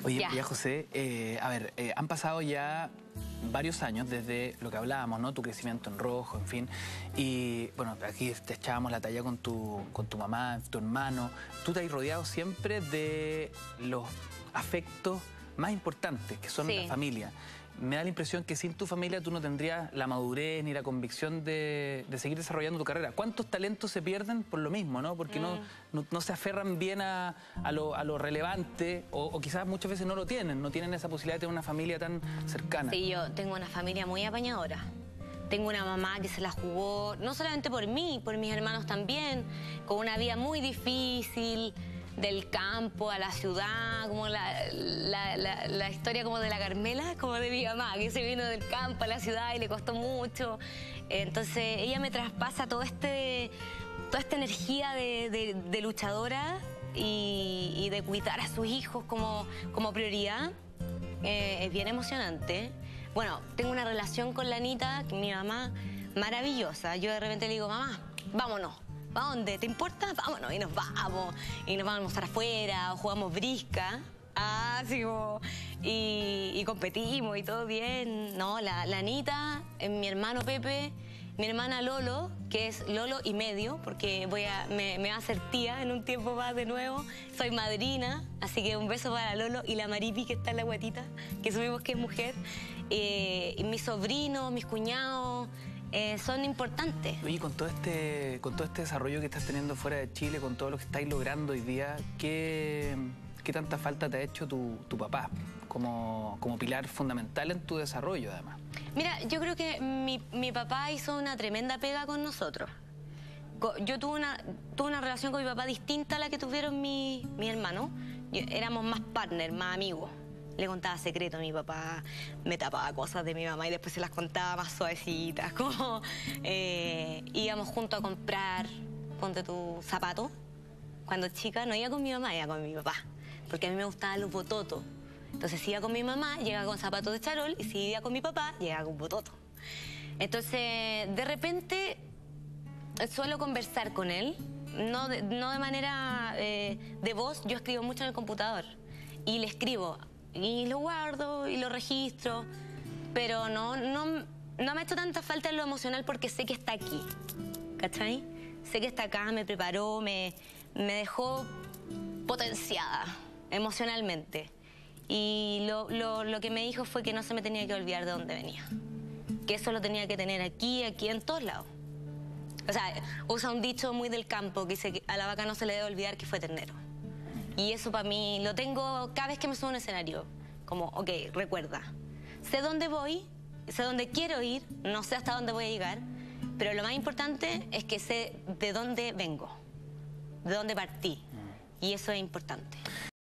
Oye, Ya. María José, a ver, han pasado ya varios años desde lo que hablábamos, ¿no? Tu crecimiento en Rojo, en fin. Y bueno, aquí te echábamos la talla con tu mamá, tu hermano. Tú te has rodeado siempre de los afectos más importantes, que son Sí. la familia. Me da la impresión que sin tu familia tú no tendrías la madurez ni la convicción de seguir desarrollando tu carrera. ¿Cuántos talentos se pierden por lo mismo, no? Porque no se aferran bien a lo relevante o quizás muchas veces no lo tienen, no tienen esa posibilidad de tener una familia tan cercana. Sí, yo tengo una familia muy apañadora. Tengo una mamá que se la jugó, no solamente por mí, por mis hermanos también, con una vida muy difícil, del campo a la ciudad, como la historia como de la Carmela, como de mi mamá, que se vino del campo a la ciudad y le costó mucho. Entonces ella me traspasa toda esta energía de luchadora y de cuidar a sus hijos como prioridad. Es bien emocionante. Bueno, tengo una relación con la Anita, mi mamá, maravillosa. Yo de repente le digo, mamá, vámonos. ¿A dónde? ¿Te importa? Vámonos. Y nos vamos. Y nos vamos a almorzar afuera, o jugamos brisca. Así como... Y competimos y todo bien. No, la Anita, mi hermano Pepe, mi hermana Lolo, que es Lolo y medio, porque me va a hacer tía en un tiempo más de nuevo. Soy madrina, así que un beso para Lolo y la Maripi, que está en la guatita, que supimos que es mujer. Y mis sobrinos, mis cuñados... son importantes. Oye, con todo este desarrollo que estás teniendo fuera de Chile, con todo lo que estáis logrando hoy día, ¿qué tanta falta te ha hecho tu papá como pilar fundamental en tu desarrollo, además? Mira, yo creo que mi papá hizo una tremenda pega con nosotros. Yo tuve una relación con mi papá distinta a la que tuvieron mis hermanos. Éramos más partners, más amigos. Le contaba secretos a mi papá, me tapaba cosas de mi mamá y después se las contaba más suavecitas. Como íbamos juntos a comprar, ponte tu zapato. Cuando chica no iba con mi mamá, iba con mi papá. Porque a mí me gustaban los bototos. Entonces si iba con mi mamá, llegaba con zapatos de charol, y si iba con mi papá, llegaba con bototo. Entonces, de repente, suelo conversar con él, no de manera de voz. Yo escribo mucho en el computador y le escribo. Y lo guardo y lo registro, pero no me ha hecho tanta falta en lo emocional porque sé que está aquí, ¿cachai? Sé que está acá, me preparó, me dejó potenciada emocionalmente. Y lo que me dijo fue que no se me tenía que olvidar de dónde venía, que eso lo tenía que tener aquí, en todos lados. O sea, usa un dicho muy del campo que dice que a la vaca no se le debe olvidar que fue ternero. Y eso para mí lo tengo cada vez que me subo a un escenario. Como, ok, recuerda, sé dónde voy, sé dónde quiero ir, no sé hasta dónde voy a llegar, pero lo más importante es que sé de dónde vengo, de dónde partí. Y eso es importante.